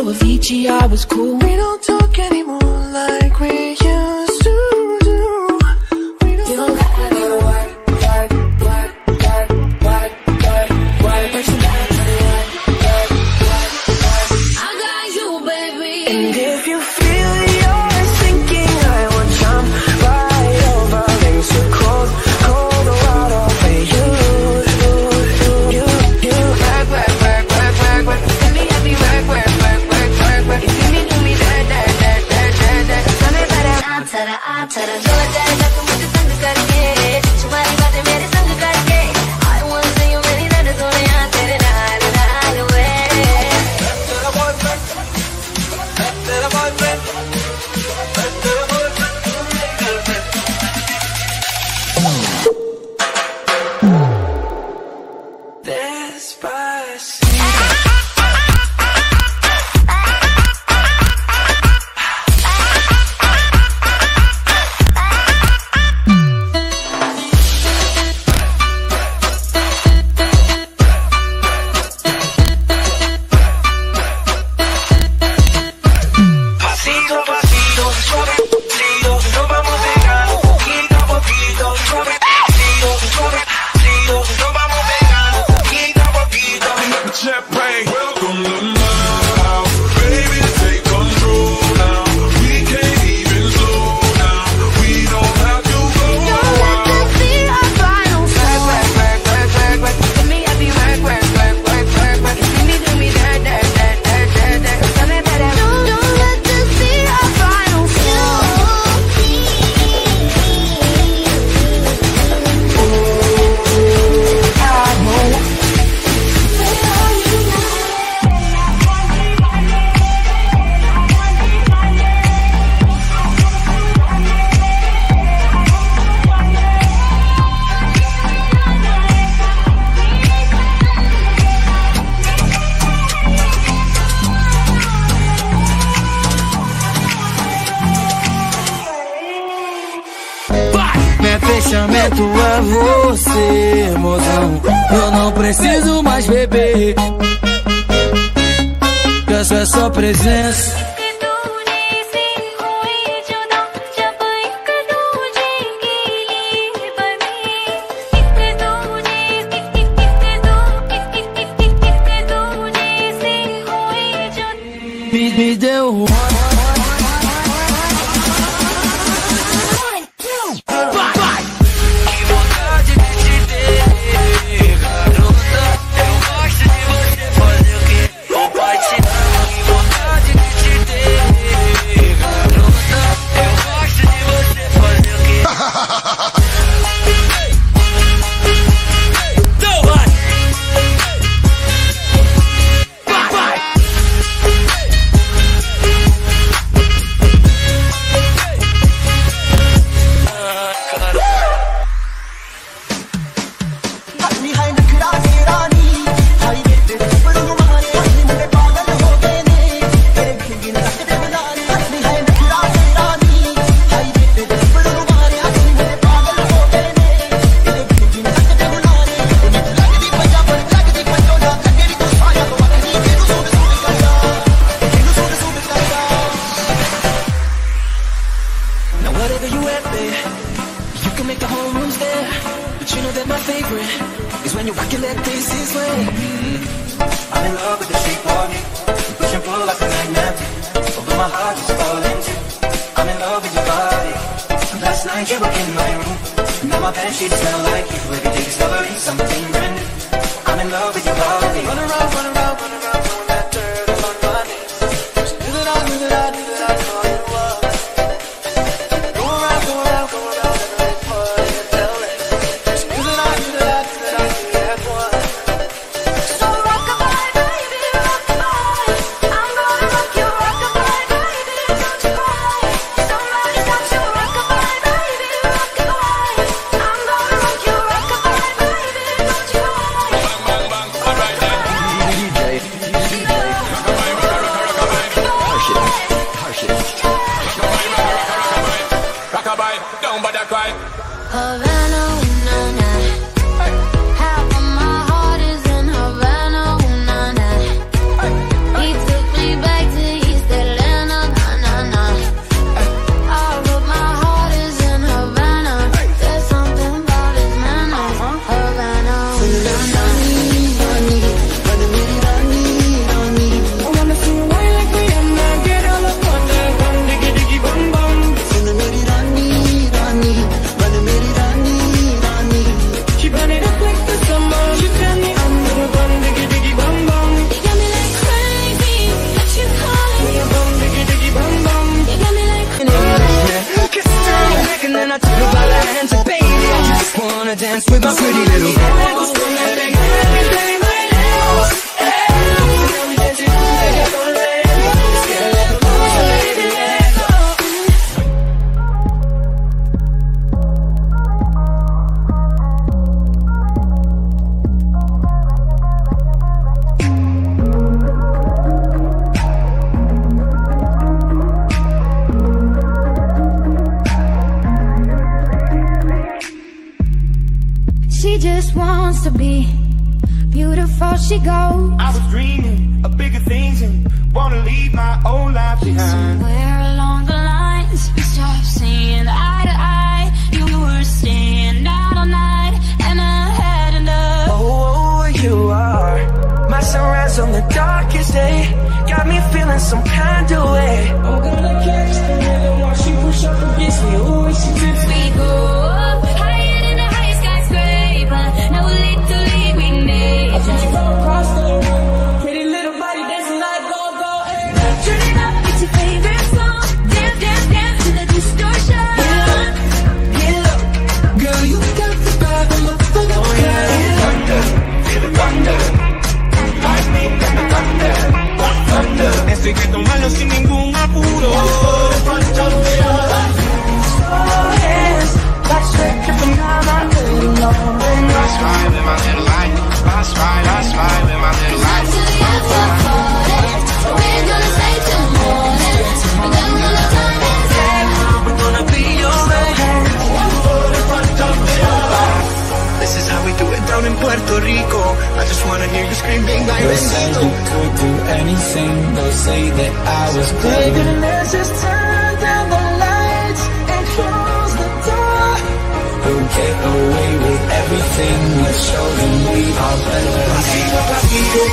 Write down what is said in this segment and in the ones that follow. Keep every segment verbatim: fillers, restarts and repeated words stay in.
Avicii, I was cool. We don't talk anymore like we used to do. We don't, you don't gotta go to work, work, work, work, work, work, work. But you gotta do work, work, work, work. I got you, baby. And if you feel you're sinking, I will jump right over into cold, cold water for you, you, you, you. Work, work, work, work, work, work. Let me have you work, work, work, work, work, work. You see me do me that, that, that, that, that, that. Tell me about that. I'm to the, I'm to the. Do it, that, that, that, मुझे संग करके. तुम्हारी बातें मेरे संग करके. I want to see you many times on the out there and I, and I away. Better boyfriend, better boyfriend, better boyfriend, girlfriend. Despacito. Fechamento é você, mozão. Eu não preciso mais beber. Essa é só presença. Me, me deu um Back to dance with my pretty little girl. She just wants to be beautiful, she goes. I was dreaming of bigger things and wanna leave my old life behind. Somewhere along the lines, we stopped seeing eye to eye. You were staying out all night, and I had enough. Oh, you are my sunrise on the darkest day. Got me feeling some kind of way. I'm gonna catch the rhythm while she push up against me. Ooh, she tips me. We go up higher than the highest skyscraper. No little league we made. I think you come across the room. Pretty little body dancing like go go. Hey. Turn it up, it's your favorite song. Dance, dance, dance to the distortion. Get up, get up. Girl, you got the vibe of my thunder. Oh yeah, thunder, feel the thunder. Lightning and the thunder, thunder. Esto hay que tomarlo sin ningún apuro. That's right, if I'm not my little long. That's right, with my little light. That's right, that's right, with my little light. To the after party, we're gonna stay till morning. And then we're gonna turn this head. We're gonna be alright. This is how we do it down in Puerto Rico. I just wanna hear you screaming like They'll say you could do anything. They'll say that I was crazy. let's just turn down the lights and close the door. We'll get away with everything. Let's show them we are better.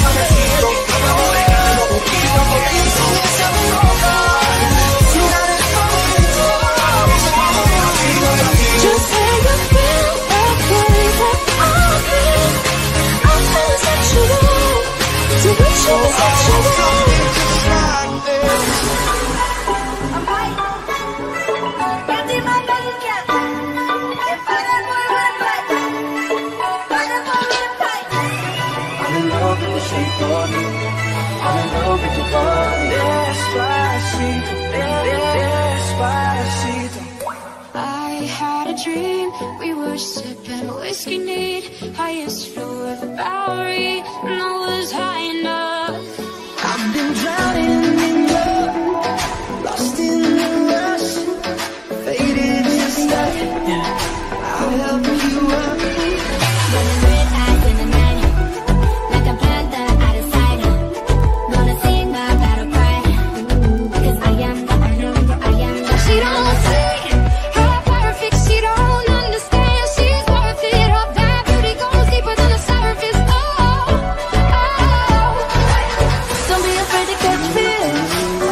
Just say you feel okay, but I feel, I feel sexual. To reach you is sexual. I'm in love with the shape of you. I'm in love with your body. Despacito, despacito. I had a dream, we were sipping whiskey neat, highest floor of the Bowery, and I was high enough. I've been drowning in love, lost in the rush, faded just like I'll help you up. Running red eyes in the night, like a panther out of sight. Gonna sing my battle cry, 'cause I am the, I am the, I am the. She don't see how perfect, she don't understand. She's worth it, all that beauty goes deeper than the surface. Oh, oh, don't be afraid to catch fish.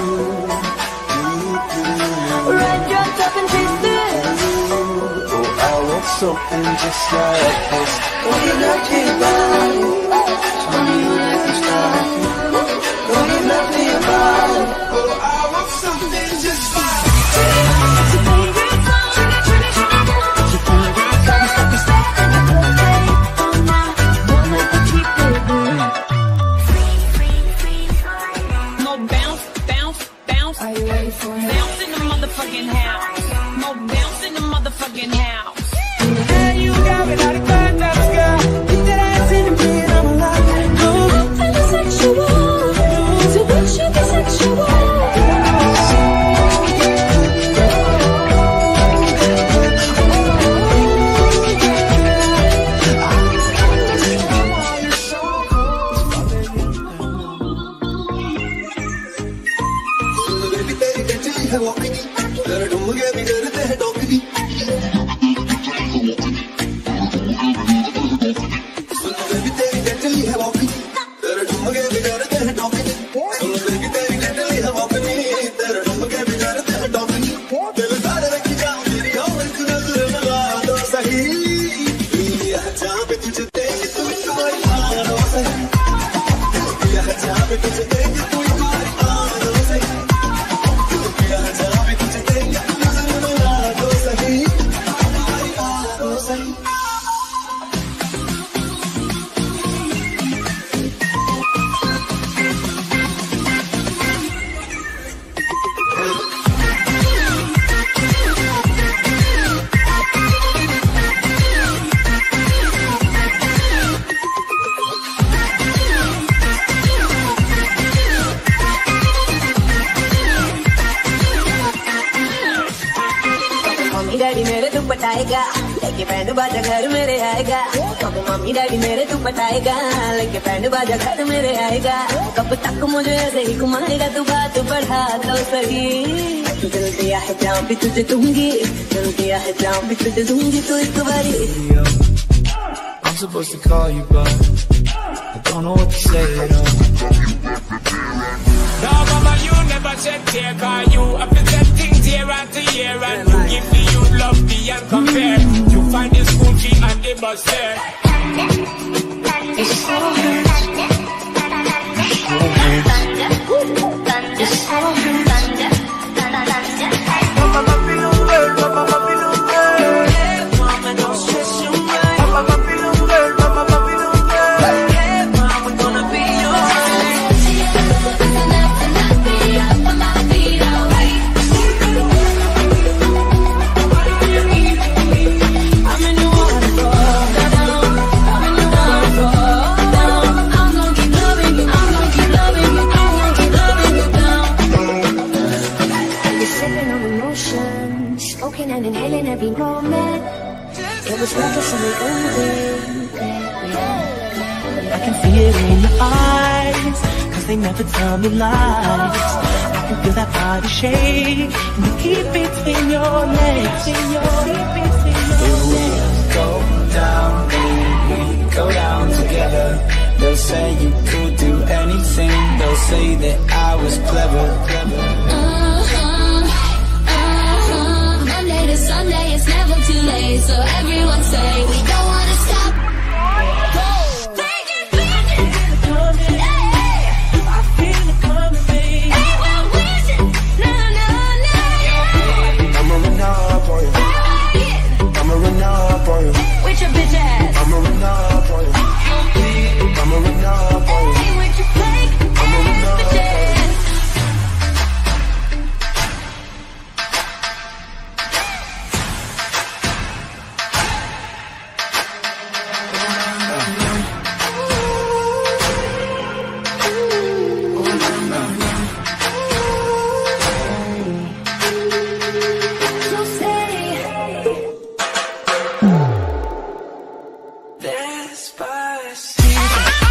Red dress up and taste this. Oh, I want something just like this. What you like me about it? Tell me you like this style. What you like me about it? Oh, I want something just like this. It's your favorite song. Turn it, turn it, turn it down. It's your favorite song. Step by step and you play. Oh, now, wanna keep it moving. Free, free, free, free. More bounce, bounce, bounce. Are you ready for it? Bounce in the motherfucking house. More bounce in the motherfucking house. Hey, you got me like a bird that's sky. Put that ass in the bed, I'm alive. I feel sexual. To reach you is sexual. Mummy daddy मेरे तू पटाएगा, लेके band बाजा घर मेरे आएगा। कब mummy daddy मेरे तू पटाएगा, लेके बैंड बाजा घर मेरे आएगा। कब तक मुझे ऐसे ही घुमाएगा तू, बात बढ़ा तो सही। दिल दिया है जान भी तुझे दूंगी, दिल दिया है जान भी तुझे दूंगी तो एक बारी। I'm supposed to call you but I don't know what to say at all. No mama, you never said take, cause you have to set things year after year, and you give the youth love beyond compare. You find the school fee and the bus fare. It's so hurt. It's so hurt. Mama, feel the world, mama, feel the world. Hey, mama, don't stress your mind. Mama, feel the world, mama, feel the world. Hey, mama, we're gonna be alright. I'm in the waterfall, down. I'm in the waterfall, down. I'm gonna keep loving you, I'm gonna keep loving you, I'm gonna keep loving you down. You're sipping on emotions, smoking and inhaling every moment. It was reckless and we owned it. I can see it in your eyes, cause they never tell me lies. I can feel that body shake, and the heat between your legs. In your heat between your legs. Go down, we go down together. They'll say you could do anything, they'll say that I was clever. Uh-huh, uh-huh. Monday to Sunday, it's never too late, so everyone say we don't wanna stop. Take it, take it. Hey, I feel it coming, baby. hey, well, where's it? No, no, no, yeah. I'ma run up on you. Yeah. I'ma run up on you. With your bitch ass. I'ma run up on you. I'ma run up on you. Hey, with your fake I'ma run ass up bitch on you. ass. So say Despacito.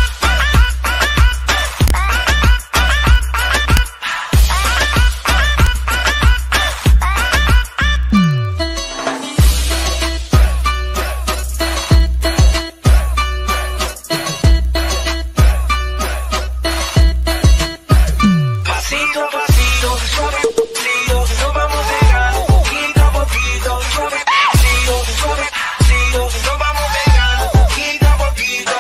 Pasito a pasito, suavecito, nos vamos pegando, poquito a poquito, suavecito, suavecito, nos vamos pegando, poquito a poquito.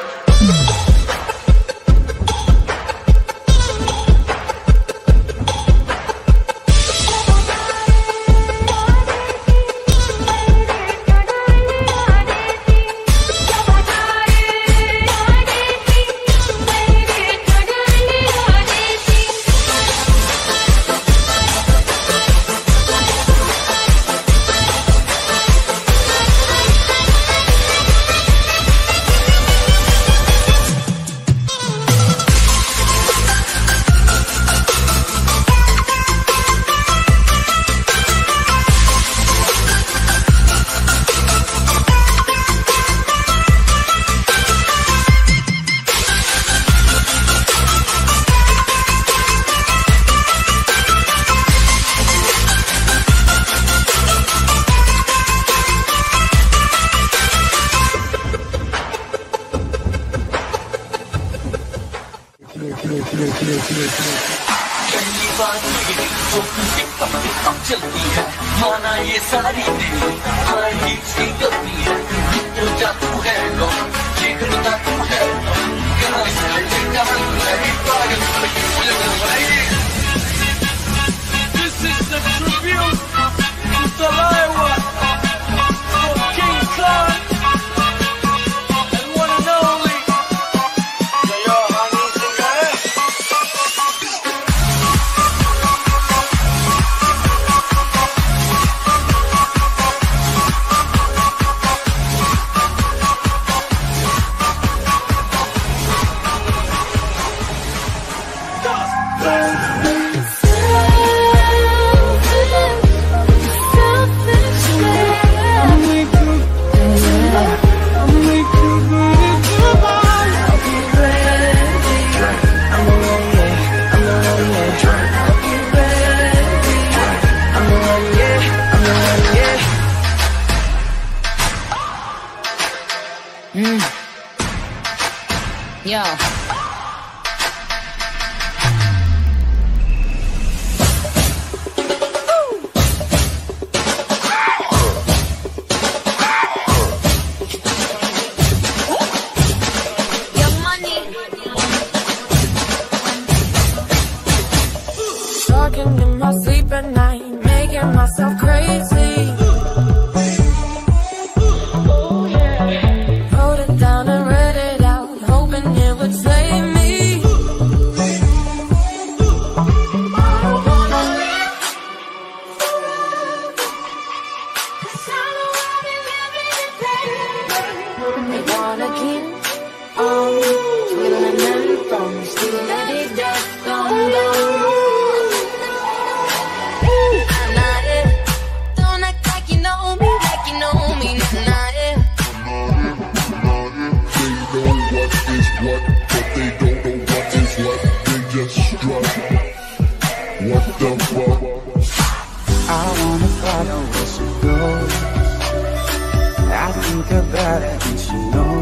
पहली बात ये तो तुझे कब से कब चलती है, माना ये सारी तेरी आईडी से गलती है। तो जादू है लो, ये करता तू है लो, कहाँ से लेकर कहाँ है पागल मुझे बताइए। This is the tribute to Salaiwa, King Khan, and one and only. So yo, honey, sing it. Yo. Talking in my sleep at night, making myself crazy. Wrote it down and read it out, hoping it would save me. They wanna keep on twiddling them thumbs, till let it just come down. What, but they don't know what is what. They just strut. What the fuck? I wanna follow where she goes. I think about it and she knows.